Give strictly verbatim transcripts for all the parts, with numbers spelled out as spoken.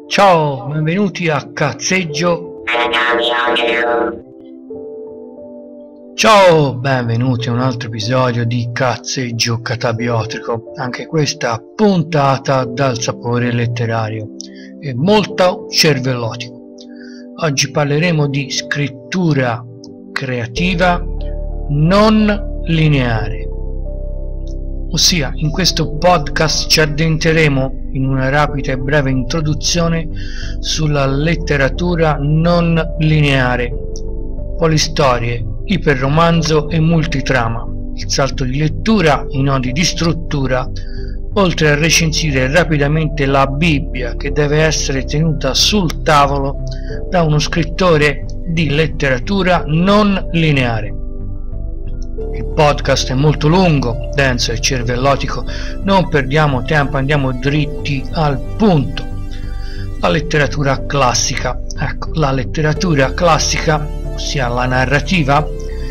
Ciao, benvenuti a Cazzeggio. Ciao, benvenuti a un altro episodio di Cazzeggio Catabiotico. Anche questa puntata dal sapore letterario e molto cervellotico. Oggi parleremo di scrittura creativa non lineare. Ossia, in questo podcast ci addentreremo in una rapida e breve introduzione sulla letteratura non lineare, polistorie, iperromanzo e multitrama, il salto di lettura, i nodi di struttura, oltre a recensire rapidamente la Bibbia che deve essere tenuta sul tavolo da uno scrittore di letteratura non lineare. Il podcast è molto lungo, denso e cervellotico, non perdiamo tempo, andiamo dritti al punto. La letteratura classica. Ecco, la letteratura classica, ossia la narrativa,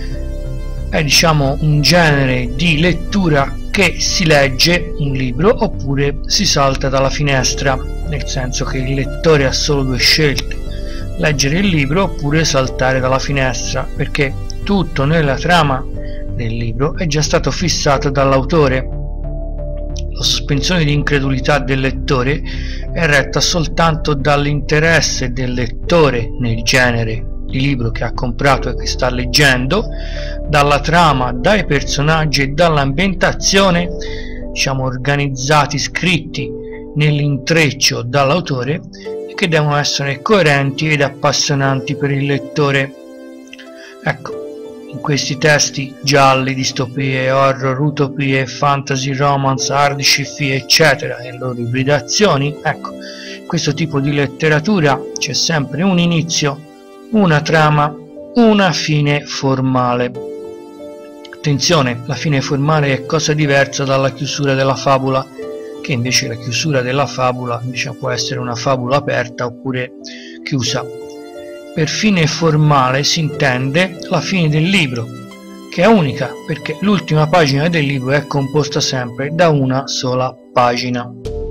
è diciamo un genere di lettura che si legge un libro oppure si salta dalla finestra, nel senso che il lettore ha solo due scelte: leggere il libro oppure saltare dalla finestra, perché tutto nella trama del libro è già stato fissato dall'autore. La sospensione di incredulità del lettore è retta soltanto dall'interesse del lettore nel genere di libro che ha comprato e che sta leggendo, dalla trama, dai personaggi e dall'ambientazione, diciamo organizzati, scritti nell'intreccio dall'autore, e che devono essere coerenti ed appassionanti per il lettore. Ecco, in questi testi gialli, distopie, horror, utopie, fantasy, romance, hard sci-fi, eccetera, e le loro ibridazioni, ecco, in questo tipo di letteratura c'è sempre un inizio, una trama, una fine formale. Attenzione, la fine formale è cosa diversa dalla chiusura della favola, che invece la chiusura della favola invece può essere una favola aperta oppure chiusa. Per fine formale si intende la fine del libro, che è unica perché l'ultima pagina del libro è composta sempre da una sola pagina.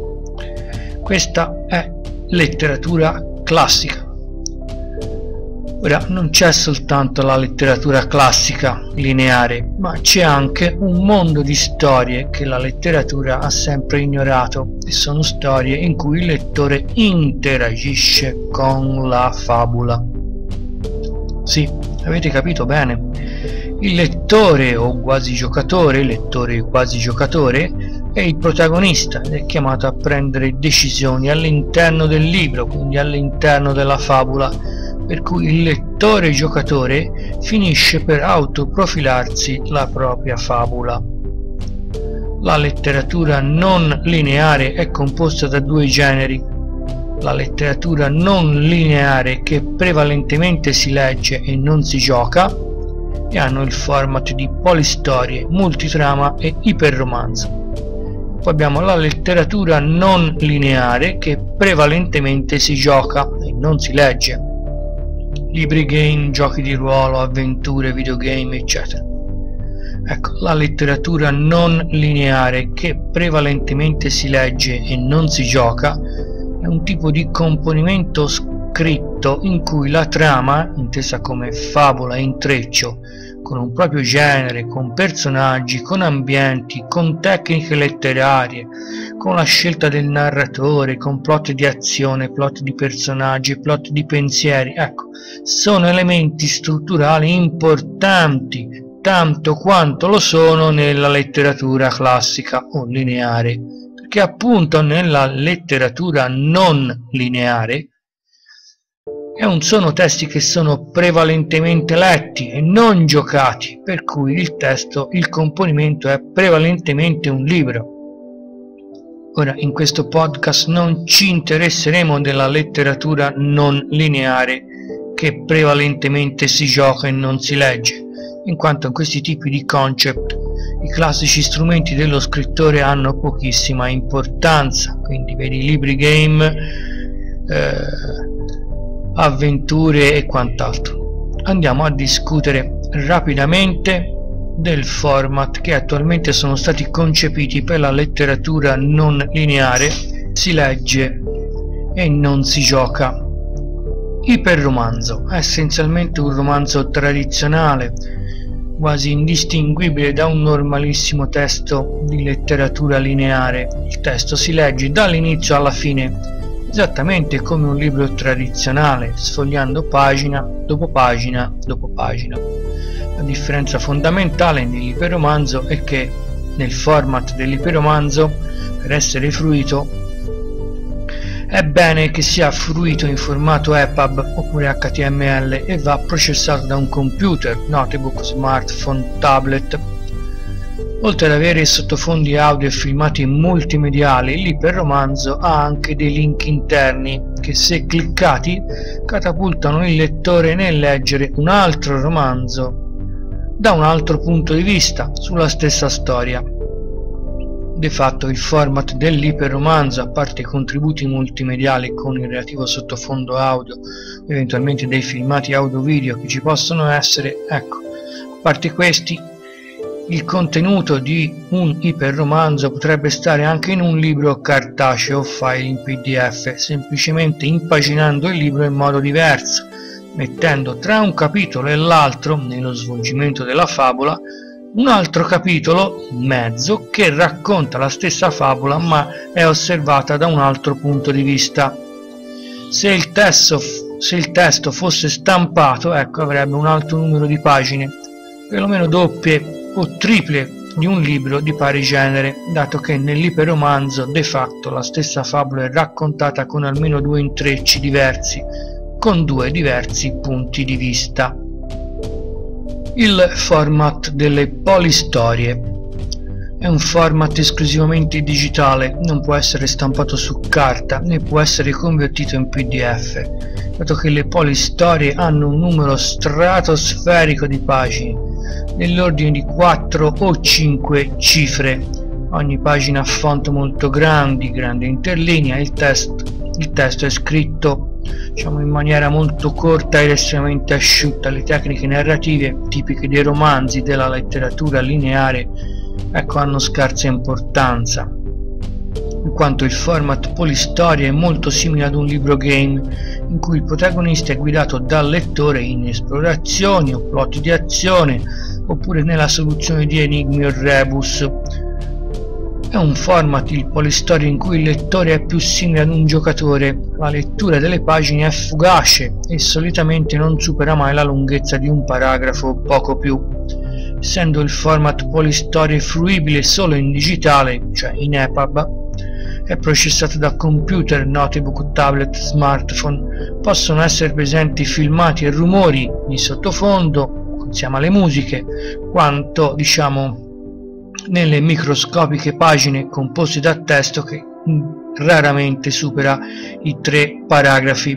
Questa è letteratura classica. Ora, non c'è soltanto la letteratura classica lineare, ma c'è anche un mondo di storie che la letteratura ha sempre ignorato, e sono storie in cui il lettore interagisce con la fabula. Sì, avete capito bene. Il lettore o quasi giocatore, lettore o quasi giocatore, è il protagonista ed è chiamato a prendere decisioni all'interno del libro, quindi all'interno della fabula, per cui il lettore giocatore finisce per autoprofilarsi la propria fabula. La letteratura non lineare è composta da due generi: la letteratura non lineare, che prevalentemente si legge e non si gioca, e hanno il format di polistorie, multitrama e iperromanzo. Poi abbiamo la letteratura non lineare, che prevalentemente si gioca e non si legge: libri game, giochi di ruolo, avventure, videogame, eccetera. Ecco, la letteratura non lineare, che prevalentemente si legge e non si gioca, è un tipo di componimento scritto in cui la trama, intesa come favola e intreccio, con un proprio genere, con personaggi, con ambienti, con tecniche letterarie, con la scelta del narratore, con plot di azione, plot di personaggi, plot di pensieri, ecco, sono elementi strutturali importanti, tanto quanto lo sono nella letteratura classica o lineare, perché appunto nella letteratura non lineare sono testi che sono prevalentemente letti e non giocati, per cui il testo, il componimento è prevalentemente un libro. Ora, in questo podcast non ci interesseremo della letteratura non lineare, che prevalentemente si gioca e non si legge, in quanto in questi tipi di concept i classici strumenti dello scrittore hanno pochissima importanza, quindi vedi libri game, eh, avventure e quant'altro. Andiamo a discutere rapidamente del format che attualmente sono stati concepiti per la letteratura non lineare. Si legge e non si gioca. Iperromanzo è essenzialmente un romanzo tradizionale, quasi indistinguibile da un normalissimo testo di letteratura lineare. Il testo si legge dall'inizio alla fine, esattamente come un libro tradizionale, sfogliando pagina dopo pagina dopo pagina. La differenza fondamentale nell'iperromanzo è che nel format dell'iperromanzo, per essere fruito, è bene che sia fruito in formato E P U B oppure H T M L e va processato da un computer, notebook, smartphone, tablet. Oltre ad avere sottofondi audio e filmati multimediali, l'iperromanzo ha anche dei link interni che, se cliccati, catapultano il lettore nel leggere un altro romanzo da un altro punto di vista sulla stessa storia. De fatto il format dell'iperromanzo, a parte i contributi multimediali con il relativo sottofondo audio, eventualmente dei filmati audio-video che ci possono essere, ecco, a parte questi, il contenuto di un iperromanzo potrebbe stare anche in un libro cartaceo o file in P D F, semplicemente impaginando il libro in modo diverso, mettendo tra un capitolo e l'altro, nello svolgimento della favola, un altro capitolo in mezzo che racconta la stessa favola ma è osservata da un altro punto di vista. Se il testo, se il testo fosse stampato, ecco, avrebbe un altro numero di pagine, perlomeno doppie o triple di un libro di pari genere, dato che nell'iperromanzo de fatto la stessa favola è raccontata con almeno due intrecci diversi, con due diversi punti di vista. Il format delle polistorie è un format esclusivamente digitale, non può essere stampato su carta né può essere convertito in P D F, dato che le polistorie hanno un numero stratosferico di pagine, nell'ordine di quattro o cinque cifre, ogni pagina a font molto grandi, grande interlinea. Il testo, il testo è scritto, diciamo, in maniera molto corta ed estremamente asciutta. Le tecniche narrative tipiche dei romanzi, della letteratura lineare, ecco, hanno scarsa importanza, in quanto il format polistoria è molto simile ad un libro game, in cui il protagonista è guidato dal lettore in esplorazioni o plot di azione, oppure nella soluzione di enigmi o rebus. È un format, il polistoria, in cui il lettore è più simile ad un giocatore. La lettura delle pagine è fugace e solitamente non supera mai la lunghezza di un paragrafo o poco più. Essendo il format polistoria fruibile solo in digitale, cioè in E P U B, è processato da computer, notebook, tablet, smartphone, possono essere presenti filmati e rumori di sottofondo insieme alle musiche, quanto, diciamo, nelle microscopiche pagine composte da testo che raramente supera i tre paragrafi.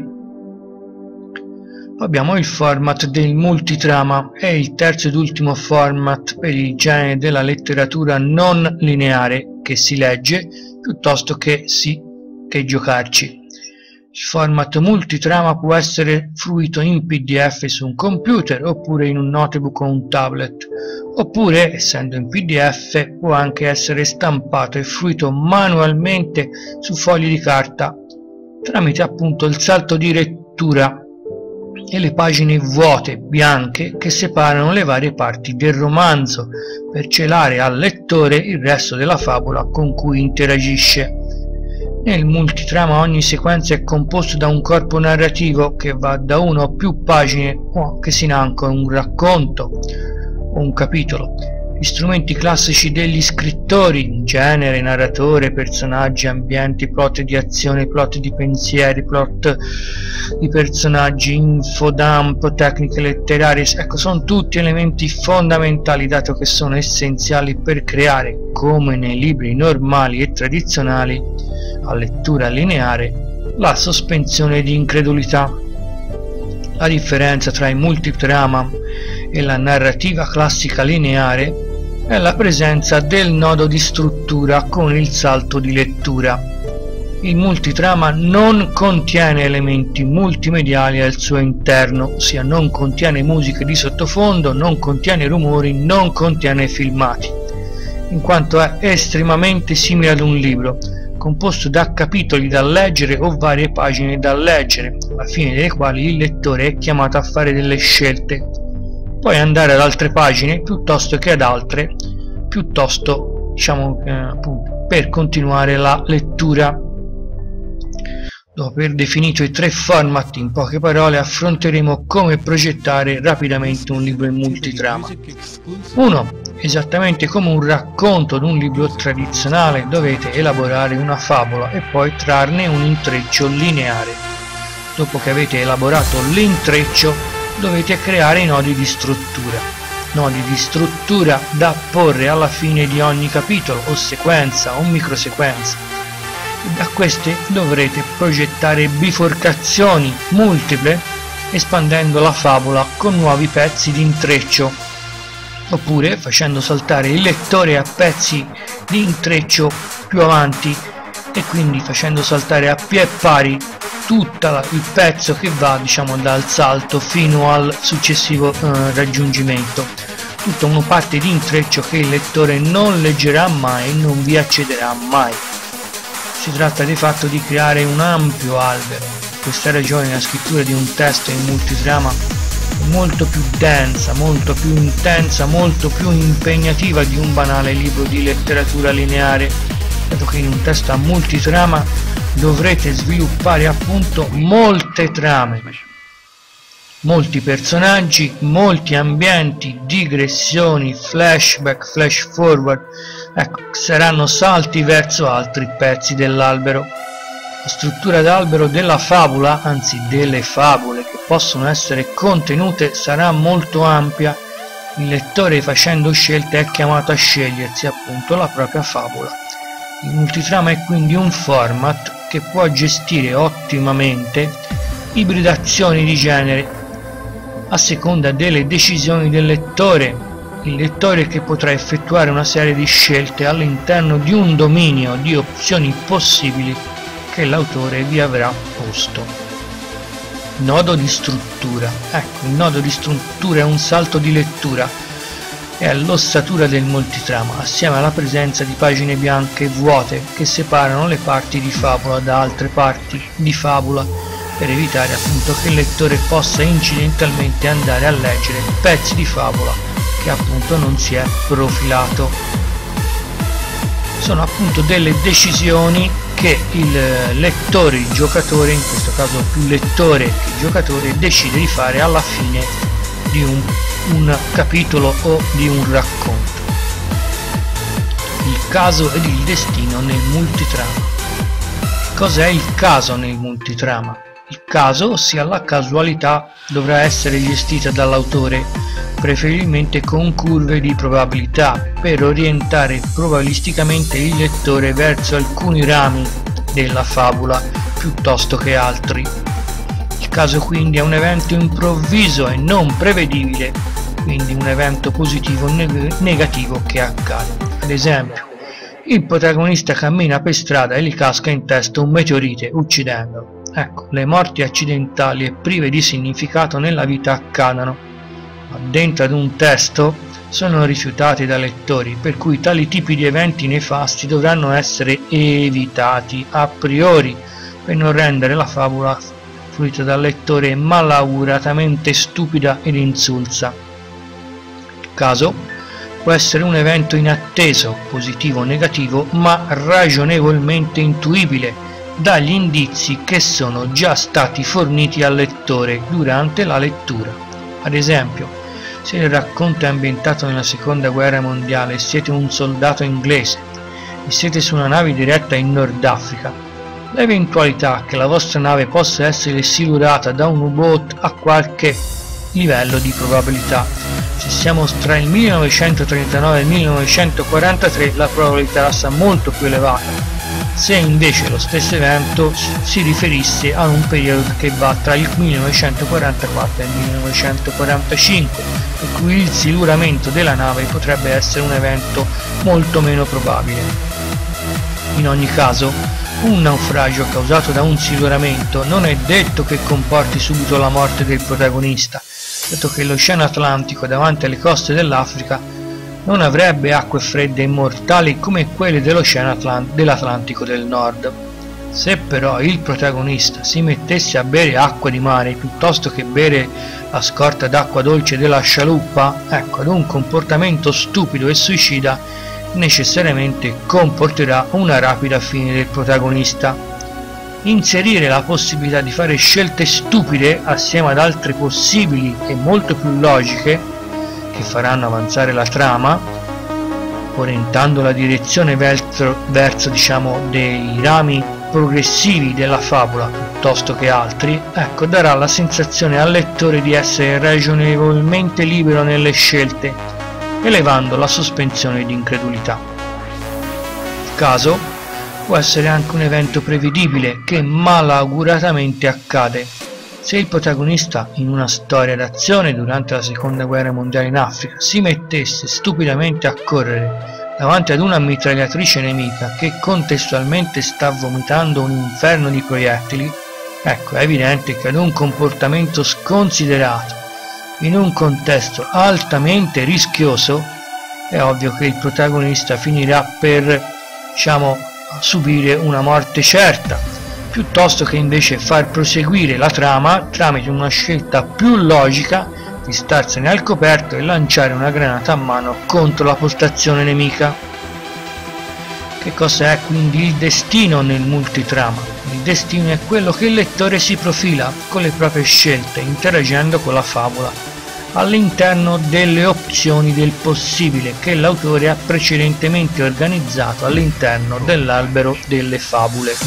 Abbiamo il format del multitrama, è il terzo ed ultimo format per il genere della letteratura non lineare che si legge piuttosto che, si, che giocarci. Il format multitrama può essere fruito in P D F su un computer oppure in un notebook o un tablet, oppure, essendo in P D F, può anche essere stampato e fruito manualmente su fogli di carta tramite appunto il salto di lettura e le pagine vuote bianche che separano le varie parti del romanzo per celare al lettore il resto della favola con cui interagisce. Nel multitrama ogni sequenza è composta da un corpo narrativo che va da una o più pagine o che si inancora un racconto o un capitolo. Gli strumenti classici degli scrittori, genere, narratore, personaggi, ambienti, plot di azione, plot di pensieri, plot di personaggi, infodump, tecniche letterarie, ecco, sono tutti elementi fondamentali, dato che sono essenziali per creare, come nei libri normali e tradizionali a lettura lineare, la sospensione di incredulità. La differenza tra il multitrama e la narrativa classica lineare è la presenza del nodo di struttura con il salto di lettura. Il multitrama non contiene elementi multimediali al suo interno, ossia non contiene musiche di sottofondo, non contiene rumori, non contiene filmati, in quanto è estremamente simile ad un libro, composto da capitoli da leggere o varie pagine da leggere, alla fine delle quali il lettore è chiamato a fare delle scelte, poi andare ad altre pagine piuttosto che ad altre, piuttosto diciamo eh, appunto, per continuare la lettura. Dopo aver definito i tre format, in poche parole affronteremo come progettare rapidamente un libro in multitrama. uno. Esattamente come un racconto di un libro tradizionale dovete elaborare una favola e poi trarne un intreccio lineare. Dopo che avete elaborato l'intreccio dovete creare i nodi di struttura. Nodi di struttura da porre alla fine di ogni capitolo o sequenza o microsequenza. Da queste dovrete progettare biforcazioni multiple espandendo la favola con nuovi pezzi di intreccio, oppure facendo saltare il lettore a pezzi di intreccio più avanti e quindi facendo saltare a pie pari tutto il pezzo che va diciamo dal salto fino al successivo eh, raggiungimento. Tutta una parte di intreccio che il lettore non leggerà mai e non vi accederà mai. Si tratta di fatto di creare un ampio albero. Per questa ragione la scrittura di un testo in multitrama è molto più densa, molto più intensa, molto più impegnativa di un banale libro di letteratura lineare, dato che in un testo a multitrama dovrete sviluppare appunto molte trame, molti personaggi, molti ambienti, digressioni, flashback, flash forward, ecco, saranno salti verso altri pezzi dell'albero. La struttura d'albero della favola, anzi delle favole che possono essere contenute, sarà molto ampia. Il lettore, facendo scelte, è chiamato a scegliersi appunto la propria favola. Il multitrama è quindi un format che può gestire ottimamente ibridazioni di genere a seconda delle decisioni del lettore. Il lettore che potrà effettuare una serie di scelte all'interno di un dominio di opzioni possibili che l'autore vi avrà posto. Nodo di struttura. Ecco, il nodo di struttura è un salto di lettura, è l'ossatura del multitrama, assieme alla presenza di pagine bianche vuote che separano le parti di favola da altre parti di favola, per evitare appunto che il lettore possa incidentalmente andare a leggere pezzi di favola che appunto non si è profilato. Sono appunto delle decisioni che il lettore, il giocatore, in questo caso più lettore che giocatore, decide di fare alla fine di un, un capitolo o di un racconto. Il caso ed il destino nel multitrama. Cos'è il caso nel multitrama? Il caso, ossia la casualità, dovrà essere gestita dall'autore, preferibilmente con curve di probabilità, per orientare probabilisticamente il lettore verso alcuni rami della favola piuttosto che altri. Il caso quindi è un evento improvviso e non prevedibile, quindi un evento positivo o neg negativo che accade. Ad esempio, il protagonista cammina per strada e gli casca in testa un meteorite uccidendolo. Ecco, le morti accidentali e prive di significato nella vita accadono, ma dentro ad un testo sono rifiutati dai lettori, per cui tali tipi di eventi nefasti dovranno essere evitati a priori per non rendere la favola fruita dal lettore malauguratamente stupida ed insulsa. Il caso può essere un evento inatteso, positivo o negativo, ma ragionevolmente intuibile dagli indizi che sono già stati forniti al lettore durante la lettura. Ad esempio, se il racconto è ambientato nella seconda guerra mondiale e siete un soldato inglese e siete su una nave diretta in Nord Africa, l'eventualità che la vostra nave possa essere silurata da un U-boot ha qualche livello di probabilità. Se siamo tra il millenovecentotrentanove e il millenovecentoquarantatré, la probabilità sarà molto più elevata. Se invece lo stesso evento si riferisse a un periodo che va tra il millenovecentoquarantaquattro e il millenovecentoquarantacinque, per cui il siluramento della nave potrebbe essere un evento molto meno probabile. In ogni caso, un naufragio causato da un siluramento non è detto che comporti subito la morte del protagonista, dato che l'Oceano Atlantico davanti alle coste dell'Africa non avrebbe acque fredde e mortali come quelle dell'Oceano Atlant- dell'Atlantico del Nord. Se però il protagonista si mettesse a bere acqua di mare piuttosto che bere la scorta d'acqua dolce della scialuppa, ecco, ad un comportamento stupido e suicida necessariamente comporterà una rapida fine del protagonista. Inserire la possibilità di fare scelte stupide assieme ad altre possibili e molto più logiche che faranno avanzare la trama, orientando la direzione verso, verso diciamo dei rami progressivi della favola piuttosto che altri, ecco, darà la sensazione al lettore di essere ragionevolmente libero nelle scelte, elevando la sospensione di incredulità. Il caso può essere anche un evento prevedibile che malauguratamente accade. Se il protagonista in una storia d'azione durante la seconda guerra mondiale in Africa si mettesse stupidamente a correre davanti ad una mitragliatrice nemica che contestualmente sta vomitando un inferno di proiettili, ecco, è evidente che ad un comportamento sconsiderato in un contesto altamente rischioso è ovvio che il protagonista finirà per, diciamo, subire una morte certa, piuttosto che invece far proseguire la trama tramite una scelta più logica di starsene al coperto e lanciare una granata a mano contro la postazione nemica. Che cosa è quindi il destino nel multitrama? Il destino è quello che il lettore si profila con le proprie scelte, interagendo con la favola, all'interno delle opzioni del possibile che l'autore ha precedentemente organizzato all'interno dell'albero delle fabule.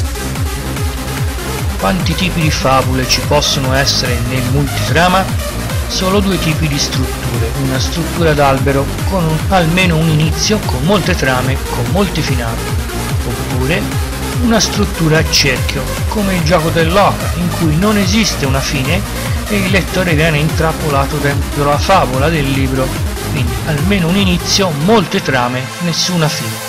Quanti tipi di fabule ci possono essere nel multitrama? Solo due tipi di strutture, una struttura d'albero con un, almeno un inizio, con molte trame, con molti finali, oppure una struttura a cerchio, come il gioco dell'oca, in cui non esiste una fine e il lettore viene intrappolato dentro la favola del libro, quindi almeno un inizio, molte trame, nessuna fine.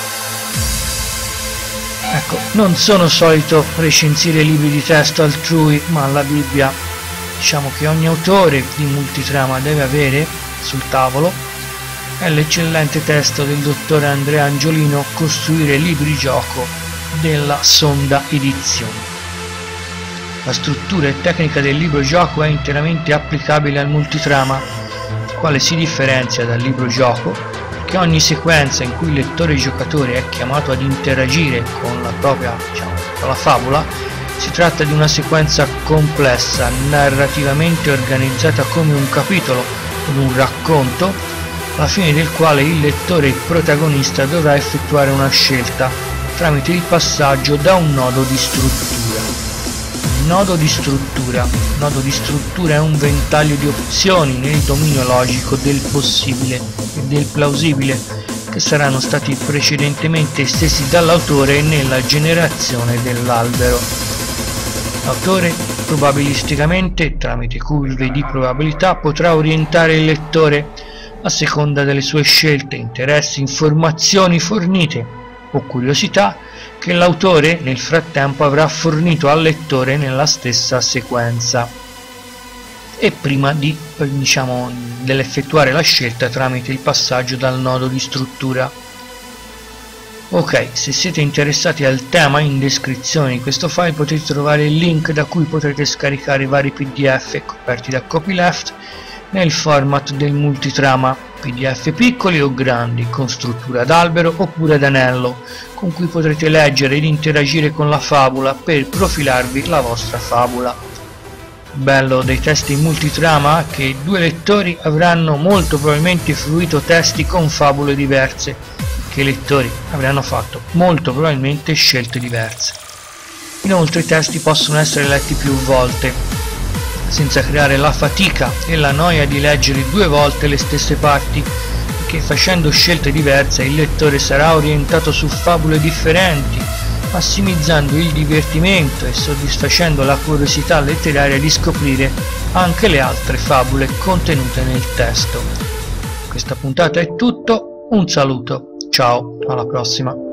Ecco, non sono solito recensire libri di testo altrui, ma la Bibbia diciamo che ogni autore di multitrama deve avere sul tavolo è l'eccellente testo del dottore Andrea Angiolino Costruire libri gioco della Sonda Edizioni. La struttura e tecnica del libro gioco è interamente applicabile al multitrama, il quale si differenzia dal libro gioco perché ogni sequenza in cui il lettore giocatore è chiamato ad interagire con la propria, diciamo, con la favola, si tratta di una sequenza complessa, narrativamente organizzata come un capitolo o un racconto, alla fine del quale il lettore e il protagonista dovrà effettuare una scelta tramite il passaggio da un nodo di struttura. Il nodo di struttura. Il nodo di struttura è un ventaglio di opzioni nel dominio logico del possibile e del plausibile che saranno stati precedentemente estesi dall'autore nella generazione dell'albero. L'autore probabilisticamente, tramite curve di probabilità, potrà orientare il lettore a seconda delle sue scelte, interessi, informazioni fornite o curiosità che l'autore nel frattempo avrà fornito al lettore nella stessa sequenza e prima di, diciamo, dell'effettuare la scelta tramite il passaggio dal nodo di struttura. Ok, se siete interessati al tema, in descrizione di questo file potete trovare il link da cui potrete scaricare vari P D F coperti da copyleft nel format del multitrama, P D F piccoli o grandi, con struttura ad albero oppure ad anello, con cui potrete leggere ed interagire con la favola per profilarvi la vostra favola. Bello dei testi in multitrama che due lettori avranno molto probabilmente fruito testi con favole diverse, che i lettori avranno fatto molto probabilmente scelte diverse. Inoltre i testi possono essere letti più volte, senza creare la fatica e la noia di leggere due volte le stesse parti, perché facendo scelte diverse il lettore sarà orientato su favole differenti, massimizzando il divertimento e soddisfacendo la curiosità letteraria di scoprire anche le altre favole contenute nel testo. Questa puntata è tutto, un saluto, ciao, alla prossima!